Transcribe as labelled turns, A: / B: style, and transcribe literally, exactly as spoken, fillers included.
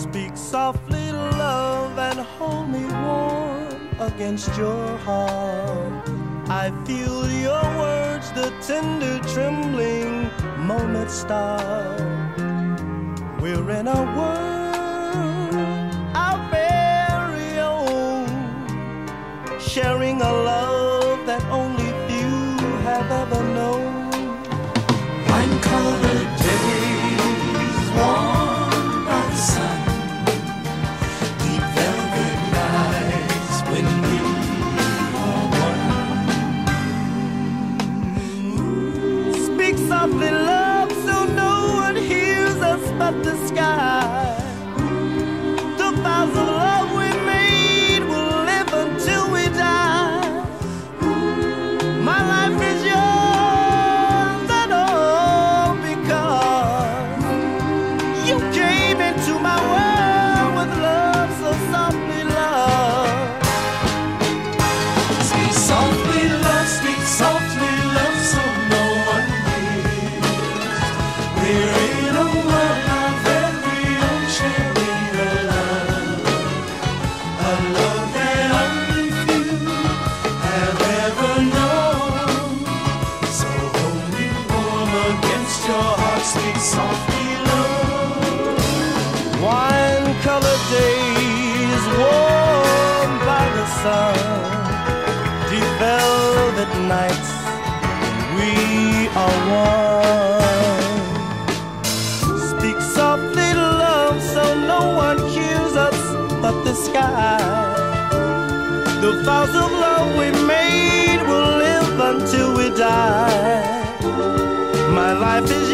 A: Speak softly, love, and hold me warm against your heart. I feel your words, the tender trembling moment start. We're in a world, our very own, sharing a love that only few have ever known.
B: Wine-colored days, warm by the sun, deep velvet nights when we are one.
A: Speak softly, love, so no one hears us but the sky. The vows of love we made will live until we die. My life is yours and all because you came into my world with love so softly, love.
B: Speak softly, love, speak softly, love, so no one hears. We're in a world of very own, sharing a love, a love that only few have ever known. So hold me warm against your heart, speak softly, love.
A: Wine-colored days, warm by the sun, deep velvet nights, we are one. Speak softly, love, so no one hears us but the sky. The vows of love we made will live until we die. My life is